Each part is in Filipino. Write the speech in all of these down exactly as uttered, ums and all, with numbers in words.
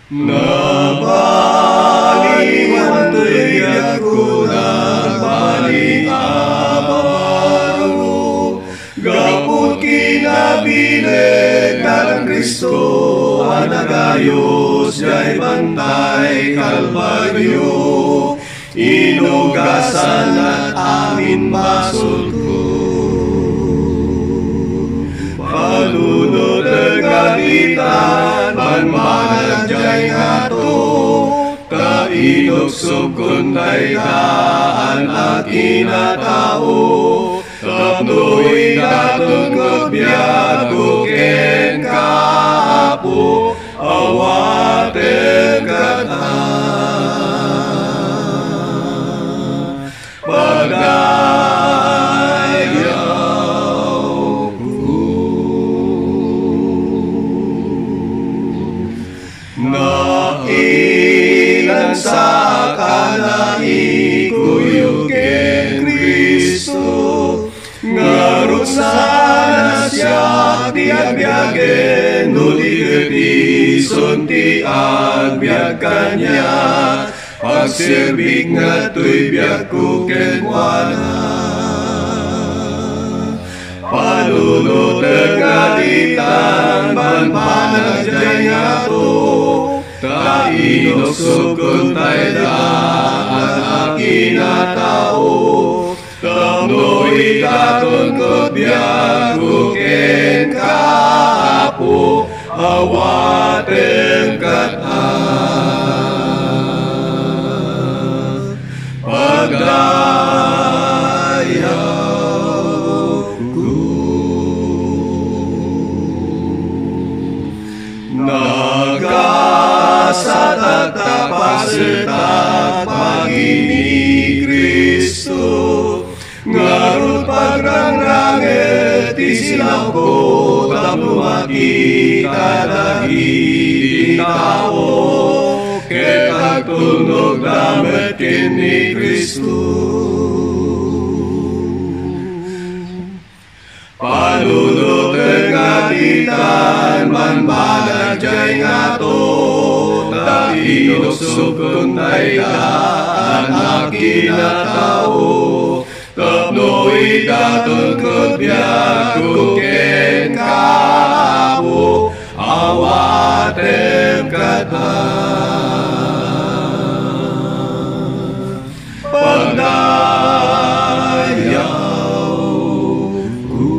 Nabaliwan to'y ako nagbalingabaro, gapot kinabilin ng Kristo, anagayos jay bantay Kalbaryo, inugasan at amin basol ko. Panunod ng galitan, manmanag jay nga to, kainuksob kuntay daan at inatao, tapno'y datong kubiyag kuken kaapo, awaten kata. Nailan sa kanai kuyog ken Kristo, ngarot sana siya ti agbiagen, no di ison ti agbiag kanya, pagsirbig nga to'y biag ko ken wana. Panunod ng galitan, manmanag jay nga to, kainuksob kuntay daan at kinatao, tapno'y daton kubiyag kuken kaapo, awaten kata. Pagdayaw sa tagtapasetak pagini Kristo, ngarut pagrangrangit isilaw ko, tapno makita dagiti tao, ket agtunog damet kini Kristo. Panunod ng galitan, manmanag jay nga to, inuksob kuntay daan at kinatao, tapno'y daton kubiyag kuken kaapo, awaten kata. Pagdayaw ko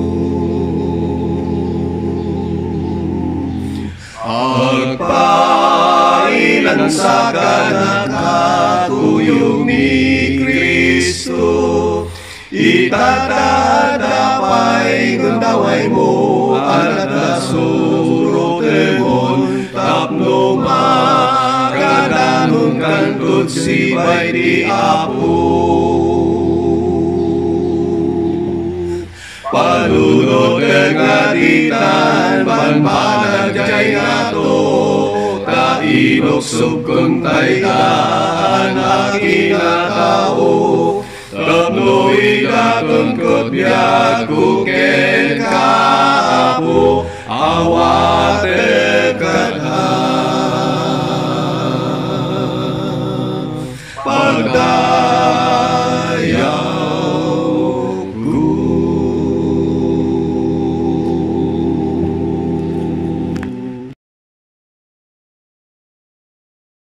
agpa ilan sa kanakatuyog ni Kristo, itatadapay gundaway mo, alat na surotemon, tapno makadanon kantod sibay di Apo. Panunod ng galitan, manmanag jay nga to, inuksob kuntay daan at kinatao, tapno'y daton kubiyag kuken kaapo, awaten